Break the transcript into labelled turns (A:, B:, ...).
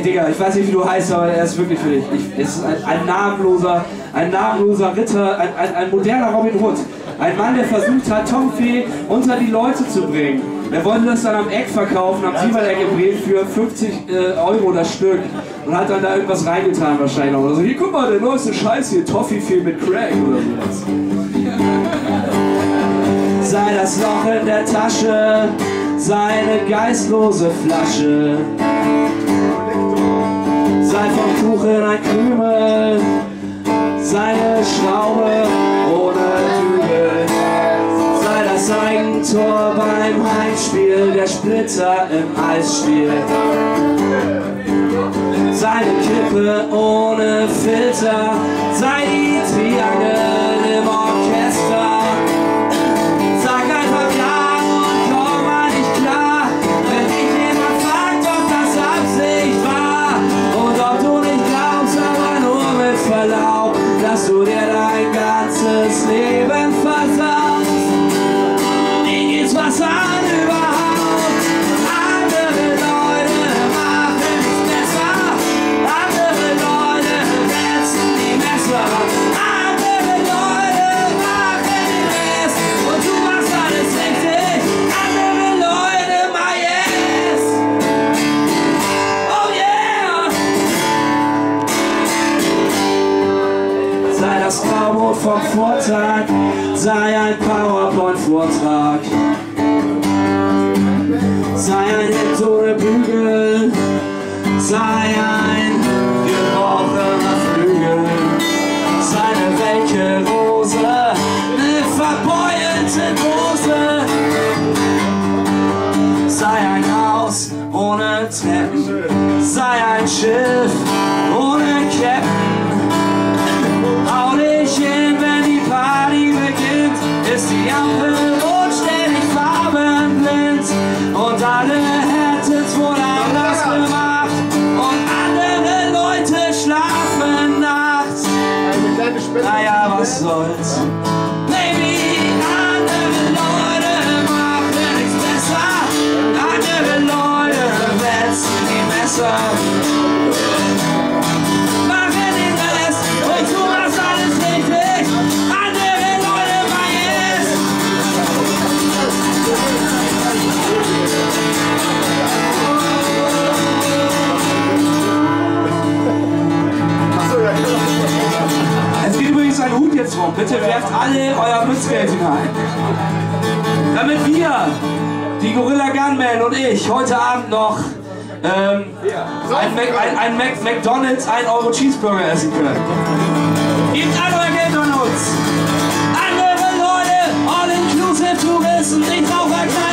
A: Digga, ich weiß nicht, wie du heißt, aber er ist wirklich für dich. Es ist ein namenloser Ritter, ein moderner Robin Hood. Ein Mann, der versucht hat, Toffifee unter die Leute zu bringen. Er wollte das dann am Eck verkaufen, am Siebeneck in Bremen für 50 € das Stück. Und hat dann da irgendwas reingetan wahrscheinlich noch. Oder so, hier, guck mal, der neueste Scheiß hier, Toffifee mit Crack oder sowas. Sei das Loch in der Tasche, seine geistlose Flasche. Sei vom Kuchen ein Krümel, seine Schraube ohne Dübel. Sei das Eigentor beim Heimspiel, der Splitter im Eisspiel. Seine Kippe ohne Filter, sei die Triangel im Orchester. Sag einfach ja und komm mal nicht klar, wenn dich jemand fragt, ob das Absicht war. Und ob du nicht glaubst, aber nur mit Verlaub, dass du dir dein ganzes Leben versaust. Nie geht's was an überhaupt. Andere Leute machen es besser. Andere Leute setzen die Messer. Andere Leute machen den Rest. Und du machst alles richtig. Andere Leute, my yes. Oh yeah. Sei das Graubrot vom Vortag, sei ein PowerPoint-Vortrag. Sei ein Hemd ohne Bügel, sei ein gebrochener Flügel. Sei eine welke Rose, eine verbeulte Dose. Sei ein Haus ohne Treppen, sei ein Schiff ohne Captain. Hau dich hin, wenn die Party beginnt, ist die Ampel rot, ständig farbenblind. Und alle hätten's wohl anders gemacht. Und andere Leute schlafen nachts. Naja, was soll's. Baby, andere Leute machen nichts besser. Andere Leute wetzen die Messer. Machen den Rest und du machst alles richtig. Andere Leute, my yes. Es geht übrigens ein Hut jetzt rum. Bitte werft alle euer Münzgeld hinein. Damit wir, die Gorilla Gunman und ich, heute Abend noch ein McDonald's 1 € Cheeseburger essen können. Gebt all euer Geld an uns. Andere Leute, all-inclusive Touristen, nicht Raucherknall.